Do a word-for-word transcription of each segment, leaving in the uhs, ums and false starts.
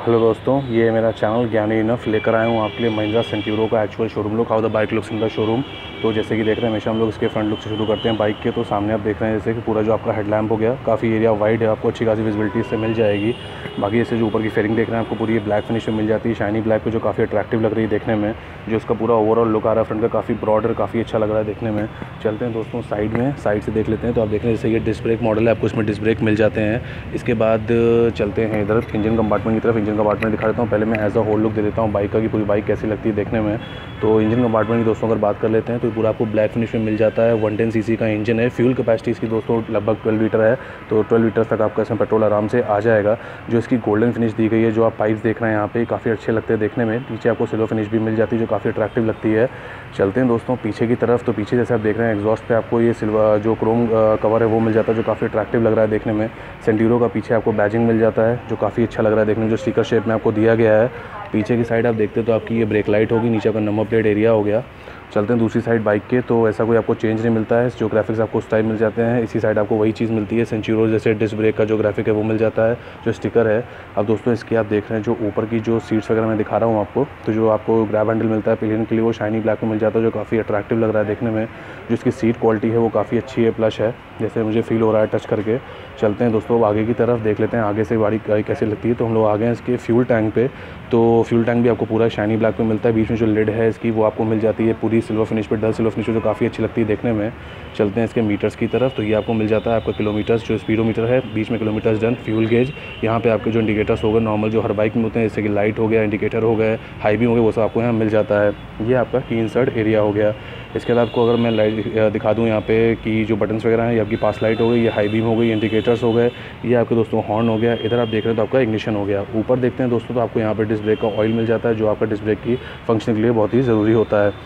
Hello दोस्तों, ये है मेरा चैनल ज्ञानी इनफ। लेकर आया हूँ आपके लिए महिंद्रा सेंट्यूरो का actual showroom look, how the bike looks in the showroom. तो जैसे कि देख रहे हैं, हमेशा हम लोग इसके फ्रंट लुक से शुरू करते हैं बाइक के। तो सामने आप देख रहे हैं जैसे कि पूरा जो आपका हेडलैम्प हो गया, काफ़ी एरिया वाइड है, आपको अच्छी खासी विजिबिलिटी इससे मिल जाएगी। बाकी जैसे जो ऊपर की फेयरिंग देख रहे हैं आपको पूरी ब्लैक फिनिश में मिल जाती है, शाइनी ब्लैक पे, जो काफ़ी अट्रैक्टिव लग रही है देखने में। जो इसका पूरा ओवरऑल लुक आ रहा है फ्रंट का, काफ़ी ब्रॉड और काफ़ी अच्छा लग रहा है देखने में। चलते हैं दोस्तों साइड में, साइड से देख लेते हैं। तो आप देख रहे हैं जैसे ये डिस्क ब्रेक मॉडल है, आपको इसमें डिस्क ब्रेक मिल जाते हैं। इसके बाद चलते हैं इधर इंजन कंपार्टमेंट की तरफ। इंजन कंपार्टमेंट दिखा देता हूँ। पहले मैं एज अ होल लुक दे देता हूँ बाइक का कि पूरी बाइक कैसी लगती है देखने में। तो इंजन कंपार्टमेंट की दोस्तों अगर बात कर लेते हैं तो पूरा आपको ब्लैक फिनिश में मिल जाता है। वन टेन सीसी का इंजन है। फ्यूल कैपेसिटी इसकी दोस्तों लगभग ट्वेल्व लीटर है, तो ट्वेल्व लीटर तक आपका इसमें पेट्रोल आराम से आ जाएगा। जो इसकी गोल्डन फिनिश दी गई है, जो आप पाइप्स देख रहे हैं यहाँ पे, काफ़ी अच्छे लगते हैं देखने में। पीछे आपको सिल्वर फिनिश भी मिल जाती है जो काफ़ी अट्रैक्टिव लगती है। चलते हैं दोस्तों पीछे की तरफ। तो पीछे जैसे आप देख रहे हैं एग्जॉस्ट पे आपको ये सिल्वर जो क्रोम कवर है वो मिल जाता है, जो काफ़ी अट्रैक्टिव लग रहा है देखने में। सेंट्यूरो का पीछे आपको बैजिंग मिल जाता है जो काफ़ी अच्छा लग रहा है देखने में, जो स्टिकर शेप में आपको दिया गया है। पीछे की साइड आप देखते तो आपकी ये ब्रेक लाइट होगी, नीचे का नंबर प्लेट एरिया हो गया। चलते हैं दूसरी साइड बाइक के। तो ऐसा कोई आपको चेंज नहीं मिलता है, जो ग्राफिक्स आपको उस टाइप मिल जाते हैं। इसी साइड आपको वही चीज़ मिलती है, सेंच्यूरो जैसे डिस्क ब्रेक का जो ग्राफिक है वो मिल जाता है, जो स्टिकर है। अब दोस्तों इसकी आप देख रहे हैं जो ऊपर की जो सीट्स वगैरह मैं दिखा रहा हूँ आपको, तो जो आपको ग्रैब हैंडल मिलता है पिलियन के लिए, वो शाइनी ब्लैक में मिल जाता है, जो काफ़ी अट्रैक्टिव लग रहा है देखने में। जो इसकी सीट क्वालिटी है वो काफ़ी अच्छी है, प्लस है, जैसे मुझे फील हो रहा है टच करके। चलते हैं दोस्तों आगे की तरफ, देख लेते हैं आगे से गाड़ी कैसी लगती है। तो हम लोग आ गए हैं इसके फ्यूल टैंक पे। तो फ्यूल टैंक भी आपको पूरा शाइनी ब्लैक में मिलता है। बीच में जो लिड है इसकी वो आपको मिल जाती है पूरी सिल्वर फिनिश पे, डल सिल्वर फिनिश जो काफ़ी अच्छी लगती है देखने में। चलते हैं इसके मीटर्स की तरफ। तो ये आपको मिल जाता है आपका किलोमीटर्स, जो स्पीडोमीटर है, बीच में किलोमीटर्स डन, फ्यूल गेज। यहाँ पे आपके जो इंडिकेटर्स होगा नॉर्मल जो हर बाइक में होते हैं, जैसे कि लाइट हो गया, इंडिकेटर हो गए, हाई बीम हो गया, वो सब आपको यहाँ मिल जाता है। ये आपका की इंसर्ट एरिया हो गया। इसके बाद आपको अगर मैं लाइट दिखा दूँ यहाँ पे कि जो बटन्स वगैरह हैं, ये आपकी पास लाइट हो गई, ये हाई बीम हो गई, इंडिकेटर्स हो गए, ये आपके दोस्तों हॉर्न हो गया। इधर आप देख रहे हैं तो आपका इग्निशन हो गया। ऊपर देखते हैं दोस्तों तो आपको यहाँ पे डिस्क ब्रेक का ऑयल मिल जाता है, जो आपका डिस्क ब्रेक की फंक्शन के लिए बहुत ही ज़रूरी होता है।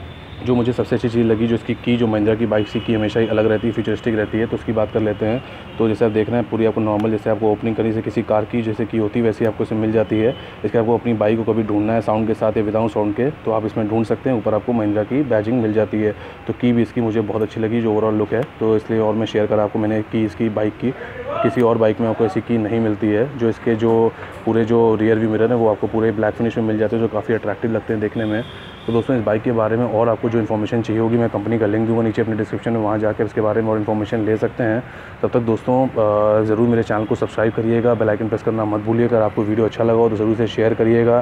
जो मुझे सबसे अच्छी चीज़ लगी, जो इसकी की जो महिंद्रा की बाइक की हमेशा ही अलग रहती है, फ्यूचरिस्टिक रहती है, तो उसकी बात कर लेते हैं। तो जैसे आप देख रहे हैं पूरी आपको नॉर्मल, जैसे आपको ओपनिंग करनी से किसी कार की जैसे की होती है वैसी आपको इसमें मिल जाती है। इसके आपको अपनी बाइक को कभी ढूंढना है साउंड के साथ या विदाउट साउंड के, तो आप इसमें ढूंढ सकते हैं। ऊपर आपको महिंद्रा की बैजिंग मिल जाती है। तो की भी इसकी मुझे बहुत अच्छी लगी, जो ओवरऑल लुक है, तो इसलिए और मैं शेयर करा आपको मैंने की इसकी बाइक की। किसी और बाइक में आपको ऐसी की नहीं मिलती है। जो इसके जो पूरे जो रियर व्यू मिरर है वो आपको पूरे ब्लैक फिनिश में मिल जाते हैं, जो काफ़ी अट्रैक्टिव लगते हैं देखने में। तो दोस्तों इस बाइक के बारे में और आपको जो इन्फॉर्मेशन चाहिए होगी, मैं कंपनी का लिंक दूंगा नीचे अपने डिस्क्रिप्शन में, वहाँ जाकर इसके बारे में और इन्फॉर्मेशन ले सकते हैं। तब तक दोस्तों ज़रूर मेरे चैनल को सब्सक्राइब करिएगा, बेल आइकन प्रेस करना मत भूलिएगा। अगर आपको वीडियो अच्छा लगा हो तो ज़रूर से शेयर करिएगा,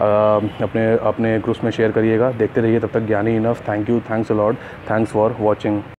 अपने अपने ग्रुप्स में शेयर करिएगा। देखते रहिए तब तक ज्ञानी enough. Thank you, thanks a lot, thanks for watching.